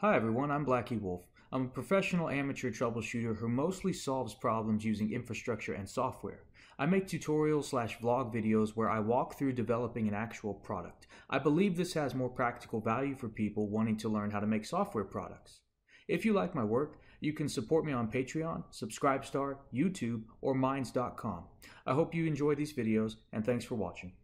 Hi everyone, I'm Blacky Wolf. I'm a professional amateur troubleshooter who mostly solves problems using infrastructure and software. I make tutorial/vlog videos where I walk through developing an actual product. I believe this has more practical value for people wanting to learn how to make software products. If you like my work, you can support me on Patreon, Subscribestar, YouTube, or Minds.com. I hope you enjoy these videos, and thanks for watching.